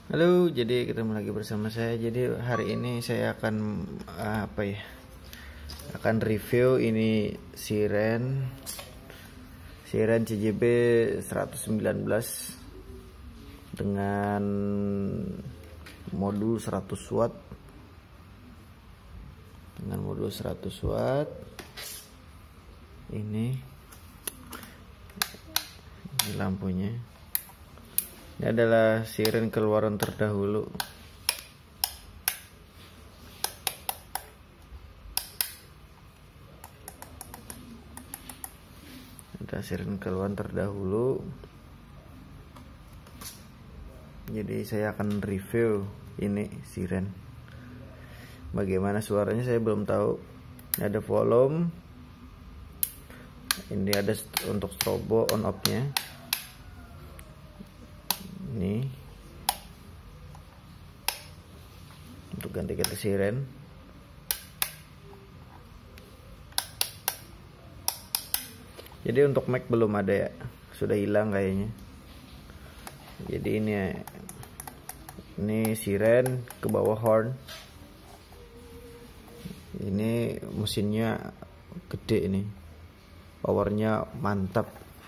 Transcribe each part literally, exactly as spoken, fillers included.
Halo, jadi ketemu lagi bersama saya. Jadi hari ini saya akan uh, apa ya? Akan review ini Siren Siren C J B seratus sembilan belas dengan modul seratus watt. Dengan modul seratus watt. Ini ini lampunya. Ini adalah siren keluaran terdahulu. Ada siren keluaran terdahulu. Jadi saya akan review ini siren. Bagaimana suaranya saya belum tahu. Ini ada volume. Ini ada untuk strobo on off-nya. Ini untuk ganti-ganti siren. Jadi untuk mic belum ada ya, sudah hilang kayaknya. Jadi ini ini siren ke bawah horn. Ini mesinnya gede ini, powernya mantap.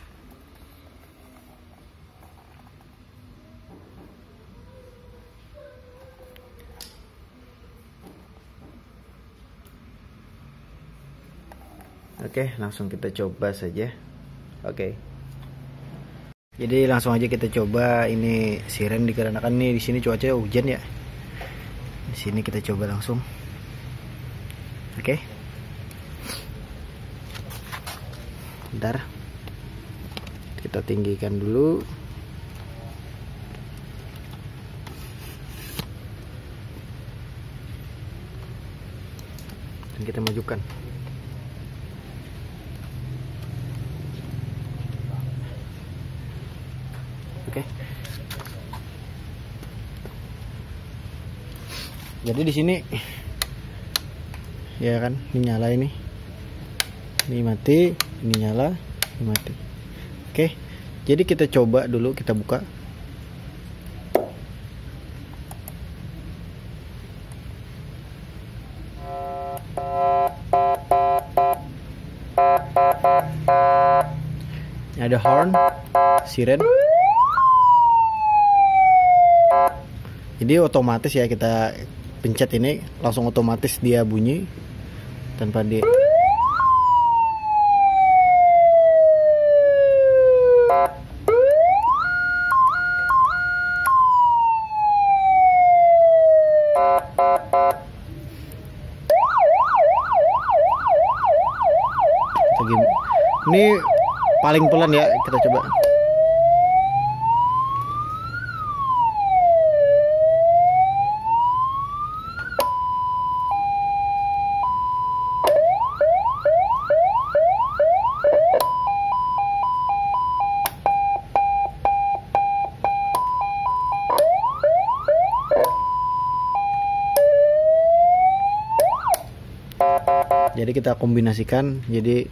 Oke, langsung kita coba saja. Oke. Jadi langsung aja kita coba ini siren, dikarenakan nih di sini cuacanya hujan ya. Di sini kita coba langsung. Oke. Bentar. Kita tinggikan dulu. Dan kita majukan. Oke. Jadi di sini ya kan, ini nyala, ini ini mati, ini nyala, ini mati. Oke. Jadi kita coba dulu, kita buka. Ini ada horn siren. Jadi otomatis ya, kita pencet ini langsung otomatis dia bunyi tanpa di ini paling pelan ya, kita coba. Jadi kita kombinasikan, jadi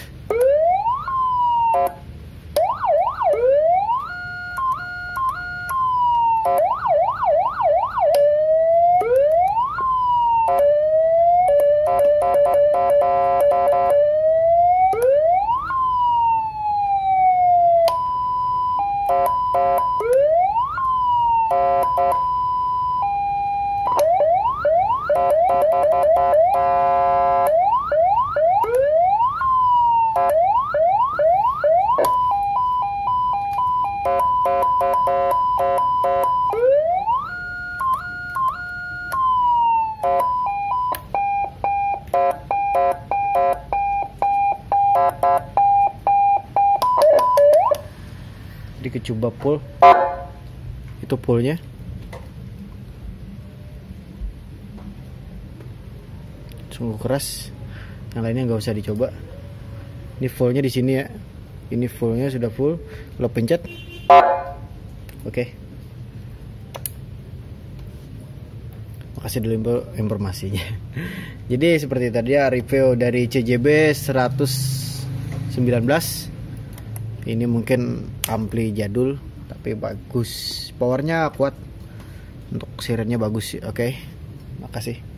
dicoba pull, itu pullnya sungguh keras, yang lainnya nggak usah dicoba. Ini fullnya di sini ya, ini fullnya sudah full. Kalau pencet, oke. Makasih dulu informasinya. Jadi seperti tadi ya, review dari C J B seratus sembilan belas. Ini mungkin ampli jadul tapi bagus, powernya kuat. untuk sirennya bagus. Oke, makasih.